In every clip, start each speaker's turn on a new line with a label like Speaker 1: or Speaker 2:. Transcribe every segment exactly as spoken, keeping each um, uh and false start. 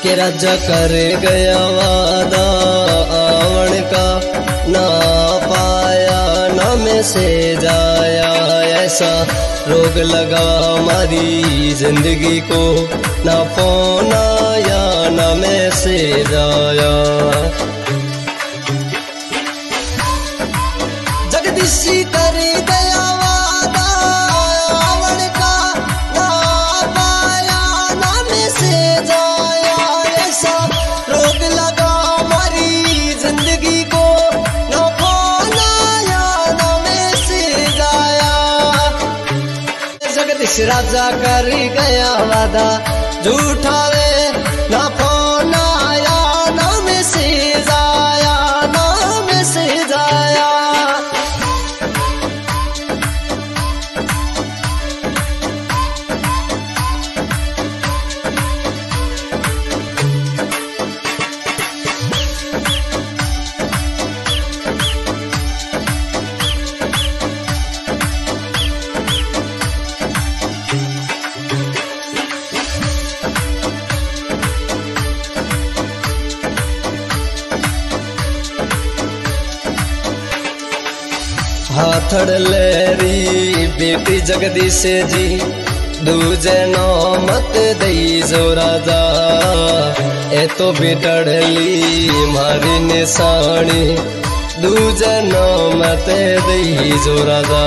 Speaker 1: के राजा कर गया वादा आवण का, ना पाया ना में से जाया। ऐसा रोग लगा हमारी जिंदगी को, ना फोन आया ना में से जाया। जगदीशी कर गया वादा आवण का, ना पाया ना में से जाया। ऐसा रोग लगा हमारी जिंदगी को, ना फोन आया ना में से जाया। जगदीश राजा कर गया वादा झूठा रे, ना फोन आया ना में से जाया, ना में से जाया। हाथड़ लेरी बेटी जगदीश जी, दूजे नो मत दई जो राजा। ए तो बिटड़ली मारी निशानी, दूजे नो मत दई जो राजा।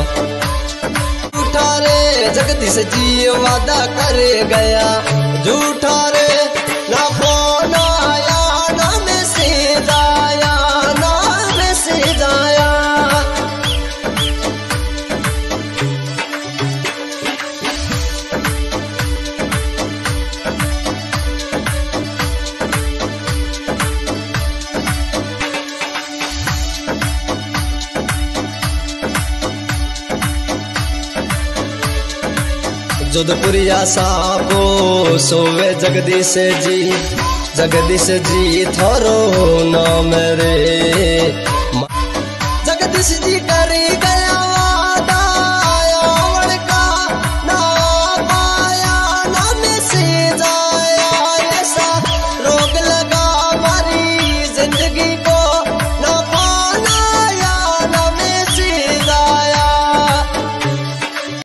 Speaker 1: झूठा रे जगदीश जी वादा कर गया झूठा रे, ना फोन आया ना में से जाया, ना में से जाया। जोधपुरिया साबो सोवे जगदीश जी, जगदीश जी थारो नाम रे। जगदीश जी कर